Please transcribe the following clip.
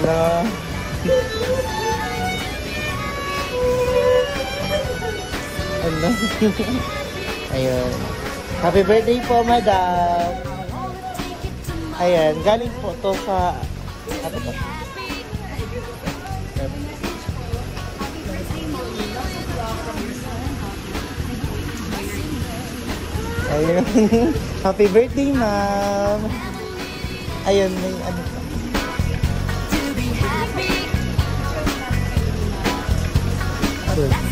Hala. Hala. Ayun. Happy birthday po, madam. Ayan, galing po to sa... Ano ba? Ayun. Happy birthday, ma'am. Ayun, may ano pa. Good.